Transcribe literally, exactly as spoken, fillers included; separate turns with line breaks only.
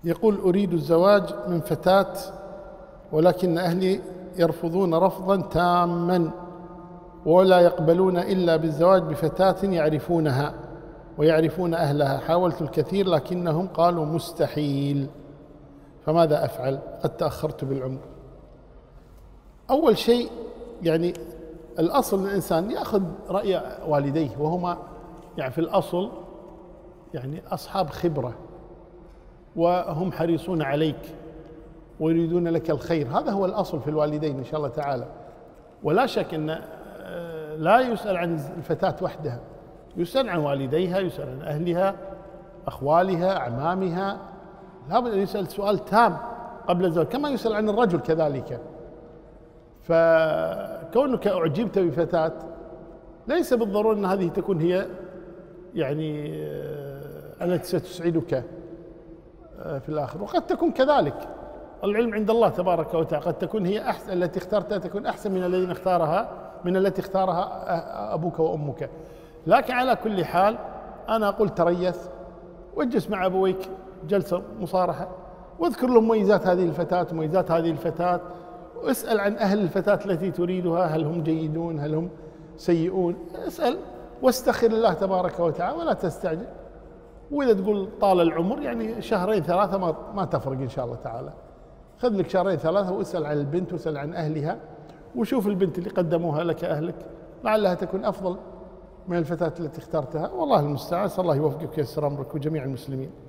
يقول: أريد الزواج من فتاة ولكن أهلي يرفضون رفضا تاما ولا يقبلون إلا بالزواج بفتاة يعرفونها ويعرفون أهلها. حاولت الكثير لكنهم قالوا مستحيل، فماذا أفعل؟ قد تأخرت بالعمر. أول شيء يعني الأصل الإنسان يأخذ رأي والديه، وهما يعني في الأصل يعني أصحاب خبرة وهم حريصون عليك ويريدون لك الخير. هذا هو الأصل في الوالدين إن شاء الله تعالى. ولا شك أن لا يسأل عن الفتاة وحدها، يسأل عن والديها، يسأل عن أهلها، أخوالها، أعمامها. لابد أن يسأل سؤال تام قبل الزواج، كما يسأل عن الرجل كذلك. فكونك أعجبت بفتاة ليس بالضرورة أن هذه تكون هي يعني التي ستسعدك في الآخر، وقد تكون كذلك. العلم عند الله تبارك وتعالى، قد تكون هي أحسن، التي اخترتها تكون أحسن من الذين اختارها من التي اختارها أبوك وأمك. لكن على كل حال أنا أقول تريث واجلس مع أبويك جلسة مصارحة، واذكر لهم مميزات هذه الفتاة ومميزات هذه الفتاة، واسأل عن أهل الفتاة التي تريدها، هل هم جيدون هل هم سيئون. اسأل واستخر الله تبارك وتعالى ولا تستعجل. وإذا تقول طال العمر يعني شهرين ثلاثة ما, ما تفرق إن شاء الله تعالى. خذ لك شهرين ثلاثة واسأل عن البنت واسأل عن أهلها، وشوف البنت اللي قدموها لك أهلك لعلها تكون أفضل من الفتاة التي اخترتها. والله المستعان. الله يوفقك وييسر أمرك وجميع المسلمين.